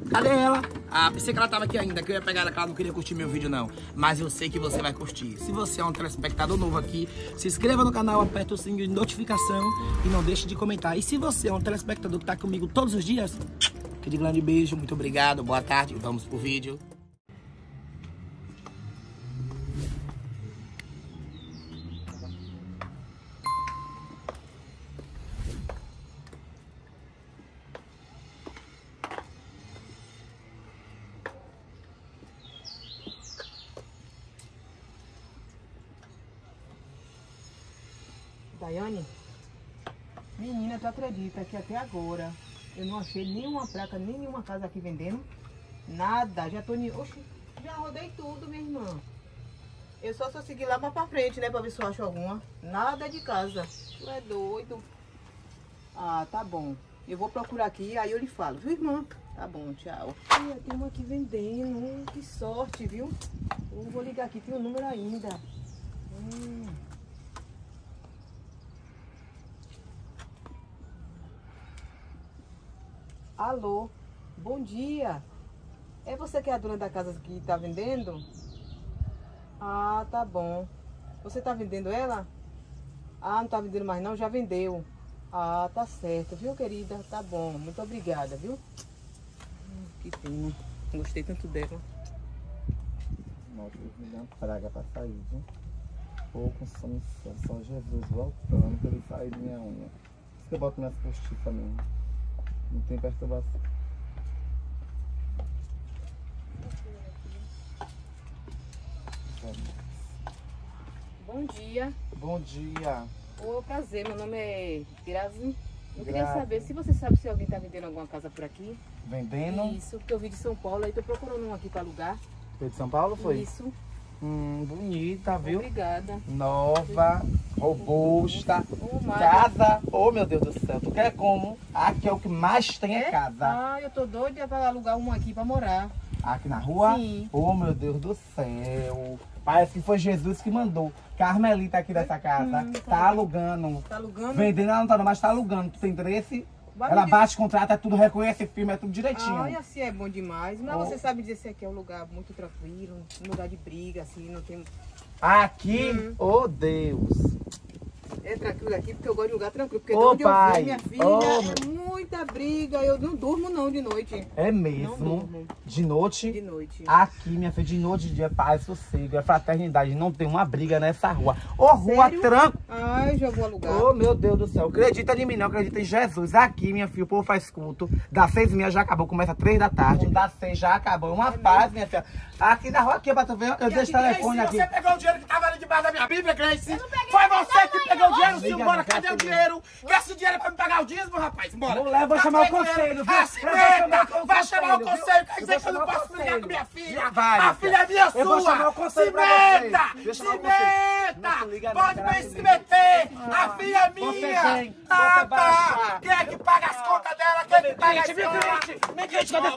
Cadê ela? Ah, pensei que ela tava aqui ainda, que eu ia pegar ela, que ela não queria curtir meu vídeo não. Mas eu sei que você vai curtir. Se você é um telespectador novo aqui, se inscreva no canal, aperta o sininho de notificação e não deixe de comentar. E se você é um telespectador que tá comigo todos os dias, aquele grande beijo, muito obrigado, boa tarde, vamos pro vídeo. Daiane, menina, tu acredita que até agora eu não achei nenhuma placa, nem nenhuma casa aqui vendendo? Nada, já tô... Oxi, já rodei tudo, minha irmã. Eu só seguir lá pra frente, né, pra ver se eu acho alguma. Nada de casa. Tu é doido. Ah, tá bom. Eu vou procurar aqui, aí eu lhe falo, viu, irmã? Tá bom, tchau. Ih, tem uma aqui vendendo, que sorte, viu? Eu vou ligar aqui, tem um número ainda. Alô, bom dia. É você que é a dona da casa que tá vendendo? Ah, tá bom. Você tá vendendo ela? Ah, não tá vendendo mais não? Já vendeu. Ah, tá certo, viu, querida? Tá bom, muito obrigada, viu? Que pena. Gostei tanto dela. Nossa, me dá uma praga pra sair, viu? Ou com só Jesus voltando pra ele sair de minha unha. Por isso que eu boto minhas postiças mesmo. Não tem perturbação. Bom dia. Bom dia. Ô, prazer, meu nome é Grazi. Eu queria Grazi. saber se você sabe se alguém tá vendendo alguma casa por aqui. Vendendo? Isso, porque eu vim de São Paulo, aí tô procurando um aqui pra alugar. Foi de São Paulo, foi? Isso. Bonita, viu? Obrigada. Nova, robusta, Ô, Mari. casa. Oh, meu Deus do céu, tu quer como? Aqui é o que mais tem é casa. Ah, eu tô doida pra alugar uma aqui pra morar. Aqui na rua? Sim. Oh, meu Deus do céu. Parece que foi Jesus que mandou. Carmelita aqui dessa casa. Tá alugando. Tá alugando? Vendendo ela não tá, não, mas tá alugando. Tu tem interesse? Vai Ela me bate contrato, é tudo, reconhece firme, é tudo direitinho. Ai, assim é bom demais. Mas Oh. você sabe dizer se aqui é um lugar muito tranquilo, um lugar de briga, assim, não tem... Aqui, oh Deus. É tranquilo aqui, porque eu gosto de lugar tranquilo. Porque Ô, onde eu pai. vou, minha filha, Ô, é muita briga. Eu não durmo não de noite. É Não mesmo. durmo De noite. de noite. Aqui, minha filha, de noite, de dia, paz, sossego, é fraternidade. Não tem uma briga nessa rua. Ô, rua Sério? tranquila. Ai, já vou alugar. Oh, meu Deus do céu. Acredita em mim, não. Acredita em Jesus. Aqui, minha filha, o povo faz culto. Das 6h30 já acabou. Começa 3 da tarde. Das 6 já acabou. Uma paz, minha filha. Aqui na rua, aqui, pra tu ver. Eu deixo o telefone aqui. Você pegou o dinheiro que tava ali debaixo da minha Bíblia, Grace? Foi você que pegou o dinheiro, sim, bora. Cadê o dinheiro? Quer esse dinheiro pra me pagar o dízimo, rapaz? Bora. Mulher, vou chamar o conselho, viu? Vai chamar o conselho. Quer dizer que eu não posso brigar com minha filha? Vai, A filha é minha eu vou chamar o sua. conselho Se pra você. meta. Deixa eu Se chamar o conselho. Não se meta. liga não, Pode será bem que se liga? meter. A filha é Você minha. vem, você Ah, vai tá. achar. Quem é que paga as contas dela? Quem é que paga as contas? Me grite, cadê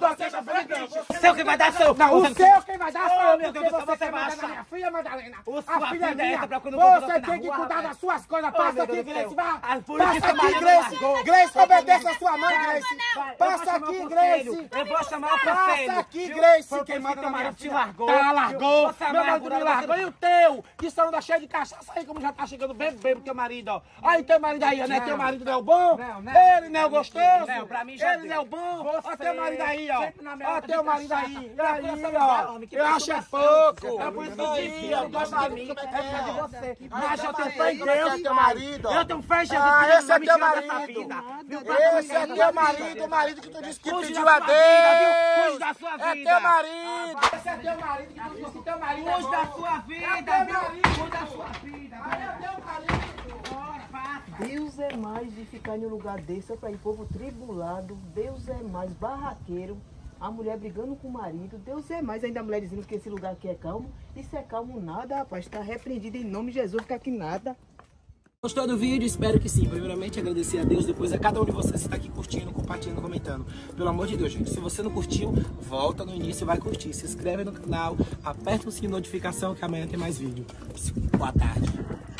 tua Seu quem vai dar, seu. Não, o seu quem vai dar Oh, sou meu Deus do céu, você vai na achar. minha filha, Madalena. Ô, sua A filha é filha é minha. essa pra quando eu vou Você na tem que rua, cuidar rapaz. das suas coisas. Oh, Passa meu aqui, Deus do Grace. céu. Vai. Ah, por isso Passa que aqui, seu marido Grace. largou. Grace, Vai, obedece eu a sua mãe, Vai, Grace. vai, eu Passa vou chamar aqui, o Grace. conselho. Eu vou chamar o Passa conselho. aqui, viu? Grace. Foi Quem porque manda teu na minha marido te filha. largou. Tá, largou. Você é Meu marido me amargurada, largou. E o teu? Que só anda cheio de cachaça aí, como já tá chegando bem teu marido, ó. Olha teu marido aí, ó. Não é teu marido, não é o bom? Não. Ele não é o gostoso? Não, pra mim já Ele não é o bom? Você Olha teu marido aí, ó. sempre na minha Olha onda de teu marido cachaça. aí. E Eu aí, gosto de ó. homem, que Eu acho é masturbação. pouco. É por isso que Aí, eu ó. gosto de mim. É por causa de você. Mas eu tenho fé em Como Deus. é teu marido? Eu tenho fé em Jesus. Ah, que esse é me teu tirou dessa marido. vida. Esse é teu marido, o marido que tu disse que Cuide pediu da a sua vida, viu? Deus. Cuide da sua É vida. teu marido. Esse é teu marido que tu disse que teu marido é Cuide bom. da sua vida, É teu viu? marido. Cuide da sua vida. É teu marido. Bora, passa. Deus é mais de ficar em um lugar desse, é pra ir povo tribulado. Deus é mais barraqueiro. A mulher brigando com o marido. Deus é mais, ainda a mulher dizendo que esse lugar aqui é calmo. Isso é calmo nada, rapaz. Tá repreendido em nome de Jesus, fica aqui nada. Gostou do vídeo? Espero que sim. Primeiramente agradecer a Deus, depois a cada um de vocês que está aqui curtindo, compartilhando, comentando. Pelo amor de Deus, gente, se você não curtiu, volta no início e vai curtir. Se inscreve no canal, aperta o sininho de notificação que amanhã tem mais vídeo. Boa tarde.